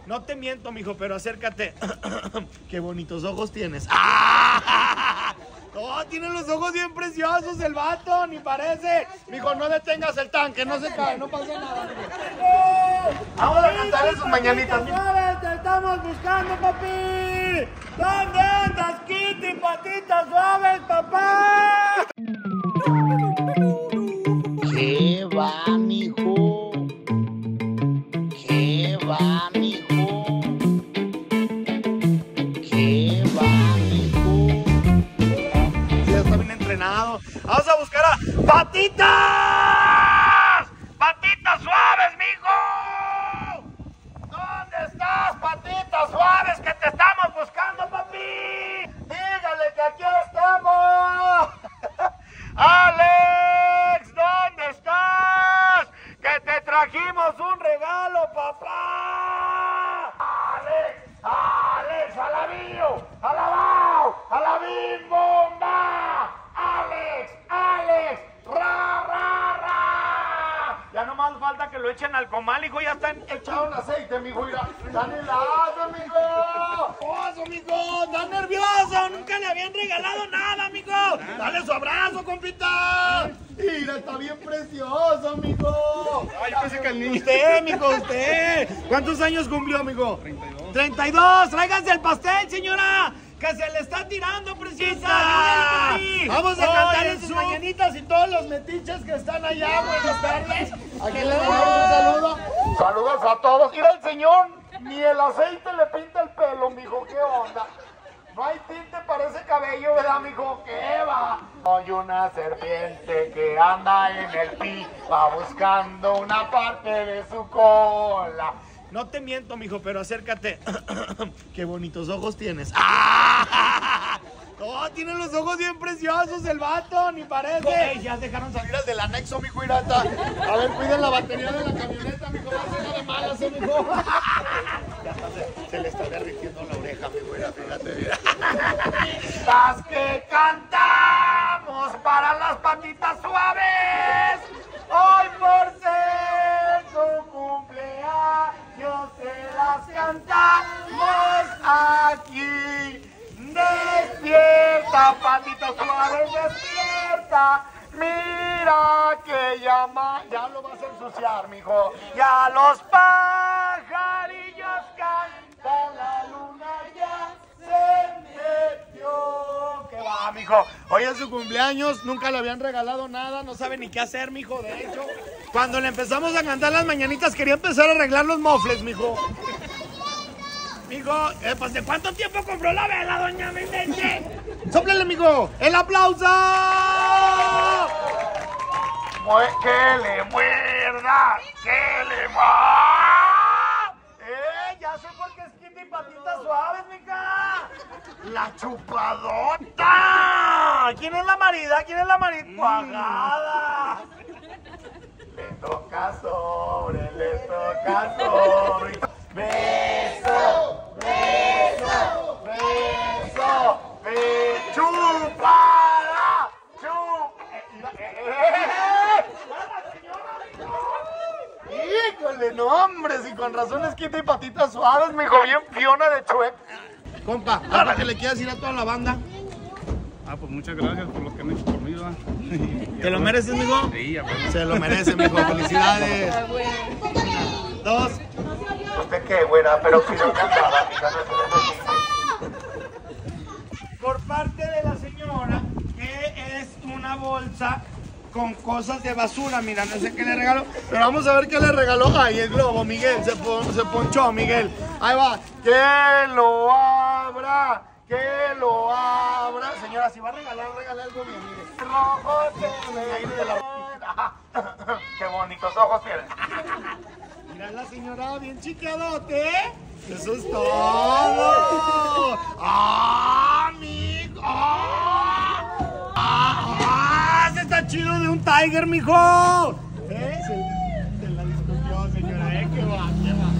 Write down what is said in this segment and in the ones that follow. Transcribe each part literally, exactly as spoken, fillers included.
No te miento, mijo, pero acércate. Qué bonitos ojos tienes. ¡Ah! Oh, tiene los ojos bien preciosos el vato, ni parece. Mijo, no detengas el tanque, no se cae, no pasa nada. Mijo. Vamos a cantarle sus mañanitas. Suaves, te estamos buscando, papi. ¿Dónde andas, Kitty? Patitas suaves, papá. ¿Qué va, mijo? ¿Qué va, mijo? ¿Qué va, mijo? Ya está bien entrenado. Vamos a buscar a Patitas. Patitas suaves, mijo. ¿Dónde estás, Patitas suaves? Que te estamos buscando, papi. Dígale que aquí estamos. Alex, ¿dónde estás? Que te trajimos un regalo, papá. Alex, Alex, alabío, alabao, alabim, bomba. Alex, Alex, ra, ra, ra. Ya no más falta que lo echen al comal, hijo, ya están echados en aceite, mijo, mira. Están helados, mijo. Oso, mijo, está nervioso, nunca le habían regalado nada, mijo. Dale su abrazo, compita. Mira, está bien precioso, mijo. Ay, yo pensé que el niño. Usted, mijo, usted. ¿Cuántos años cumplió, mijo? treinta y dos. treinta y dos, tráiganse el pastel, señora. Que se le está tirando, preciosa. Vamos a cantarle sus mañanitas y todos los metiches que están allá. Buenas tardes. Aquí le damos un saludo. Saludos a todos. Mira el señor, ni el aceite le pinta el pelo, mijo. ¿Qué onda? No hay tinte para ese cabello, ¿verdad, mijo? ¿Qué va? Soy una serpiente que anda en el pipa buscando una parte de su cola. No te miento, mijo, pero acércate. Qué bonitos ojos tienes. ¡Ah! Oh, tiene los ojos bien preciosos el vato, ni parece. Hey, ya dejaron salir al del anexo, mijo, irata. A ver, cuiden la batería de la camioneta, mijo. Va a ser de malas, ¿eh, mijo? Ya está, se, se le está derritiendo la oreja, mijo. Mira, fíjate, mira. Las que cantamos para las patitas suaves. Hoy por ser su cumpleaños se las cantamos aquí. Despierta, patitas suaves, despierta. Mira que llama, ya lo vas a ensuciar, mijo. Ya los pajarillos cantan, la luna ya se metió. ¿Qué va, mijo? Hoy es su cumpleaños, nunca le habían regalado nada, no sabe ni qué hacer, mijo. De hecho, cuando le empezamos a cantar las mañanitas, quería empezar a arreglar los mofles, mijo. Mijo, eh, pues ¿de cuánto tiempo compró la vela, doña Mendeche? ¡Sóplele, mijo! ¡El aplauso! ¡Que le muerda! ¡Que le muerda! ¡Eh! Ya sé por qué es Kitty Patitas Suaves, mija. ¡La chupadota! ¿Quién es la marida? ¿Quién es la marida? ¡Cuajada! Le toca sobre, le toca sobre. Beso, beso, beso, beso, chupada, chupada. Híjole, no, hombre, si con razón es Kitty Patitas Suaves, mijo, bien Fiona de Chuec. Compa, ¿ahora que le quieras ir a toda la banda? Ah, pues muchas gracias por lo que han hecho por mí, ¿verdad? ¿Te lo mereces, mijo? Sí, ya pues. Se lo merece, mijo, felicidades. Dos. ¿Usted qué, güera? Pero si no cantaba, mija, no. Por parte de la señora, que es una bolsa con cosas de basura. Mira, no sé qué le regaló, pero vamos a ver qué le regaló. Ay, el globo, Miguel, se, pon, se ponchó, Miguel. Ahí va. Que lo abra, que lo abra. Señora, si va a regalar, regale algo bien, mire. Rojo tiene aire de la... Qué bonitos ojos tiene. Mira la señora bien chiqueadote. Eso es todo. ¡Ah, amigo! ¡Ah! ¡Ah! ¡Ese está chido de un Tiger, mijo! ¿Eh? Se, se la discutió, señora, ¿eh? ¡Qué va,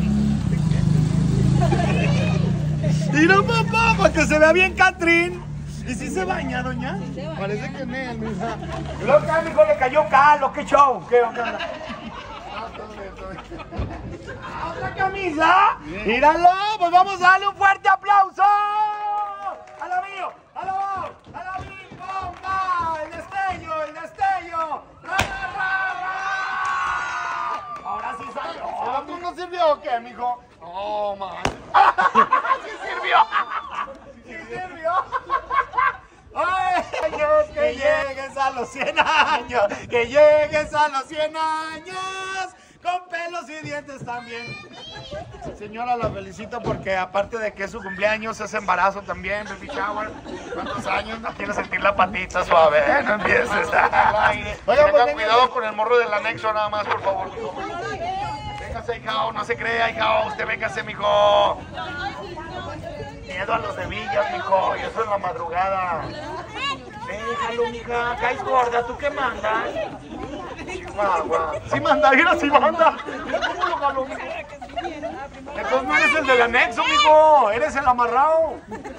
qué va! Mira, papá, para que se vea bien Catrín. ¿Y si se baña, doña? Se baña. Parece que me, mija. Loca, mijo, le cayó calo. ¿Qué show? ¿Qué onda? Ah, todo bien, todo bien. la camisa? ¡Míralo! Pues vamos a darle un fuerte aplauso. ¡A la mío! ¡A la vamos! ¡A la mi bomba! ¡El destello! ¡El destello! ¡Ra, ra, ra, ra! Ahora sí salió. ¿Tú no sirvió o qué, mijo? ¡Oh, man! ¡Sí sirvió! ¡Sí sirvió! ¡Ay, Dios, que llegues a los cien años! ¡Que llegues a los cien años! Con pelos y dientes también. Señora, la felicito porque aparte de que es su cumpleaños, es embarazo también, baby shower. ¿Cuántos años? No quiero sentir la patita suave, ¿eh? No empieces. Oiga, pues cuidado con el morro del anexo nada más, por favor. Véngase, hijao, no se crea, hijao. Usted véngase, mijo. Miedo a los de Villas, mijo, y eso en la madrugada. Déjalo, mija, caes gorda, ¿tú qué mandas? Chihuahua. Sí manda, mira, sí manda. Mira cómo lo jaló, mijo. Entonces no eres el del anexo, mijo, eres el amarrado.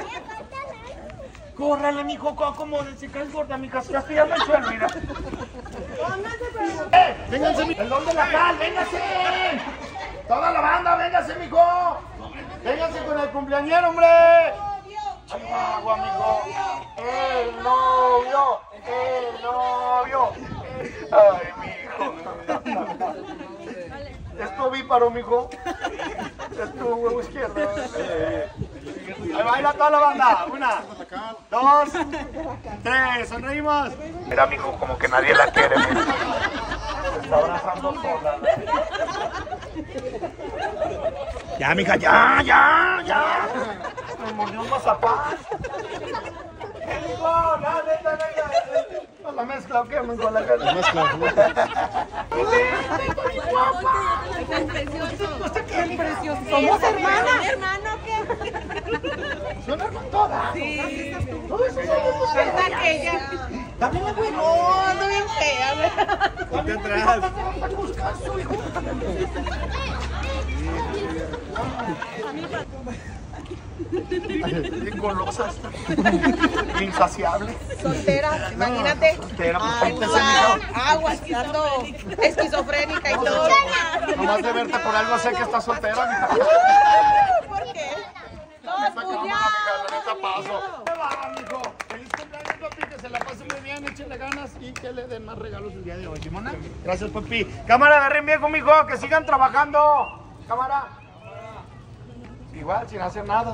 Córrale, mijo, acomódense, caes gorda, mija, si ya me hecho el, mira. ¡Eh! ¡Vénganse, mijo! ¡El don de la cal, véngase! ¡Toda la banda, véngase, mijo! ¡Véngase con el cumpleañero, hombre! Chihuahua, mijo. El novio, el novio. Ay, mijo. ¿Es tu ovíparo, mijo? ¿Es tu huevo izquierdo? Ahí baila toda la banda. Una, dos, tres. Sonreímos. Mira, mijo, como que nadie la quiere. Mira. Se está abrazando sola. Ya, mija, ya, ya, ya. Me mordió un mazapán. ¿Qué digo? No, neta, neta. No la mezcla, ¿o qué? Me con la cara. La mezcla. ¡Qué precioso! ¡Qué precioso! ¿Somos hermanas? ¿Hermano qué? ¿Son hermanas todas? Sí. ¿Verdad aquella? También la buena. No, ando bien fea. Ponte atrás. Bien golosa está. Insaciable. Soltera, imagínate. Soltera, pues Ay, póntese, no, mija. aguas, que ando esquizofrénica y todo. Nomás de verte por algo sé que estás soltera, mija. ¿Por qué? Todos Esta cámara, mija, la neta bullados. paso. ¿Qué va, mijo? Feliz cumpleaños, papi, que se la pase muy bien, échenle ganas y que le den más regalos el día de hoy, ¿Simona? Gracias, papi. Cámara, agarren bien conmigo, que sigan trabajando. Cámara. Igual, sin hacer nada.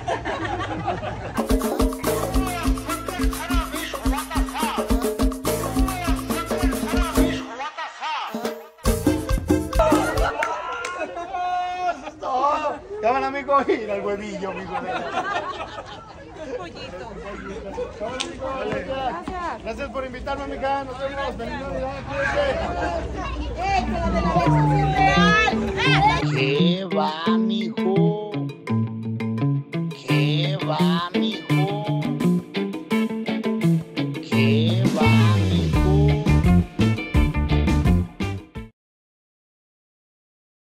Eso es todo. Cámara, amigo, y el huevillo, amigo. Pollito. Gracias. Gracias por invitarme, amiga. Nos vemos. Feliz Navidad. Cuídense. ¡Eh, que la de la leche es real! ¿Qué va, mijo?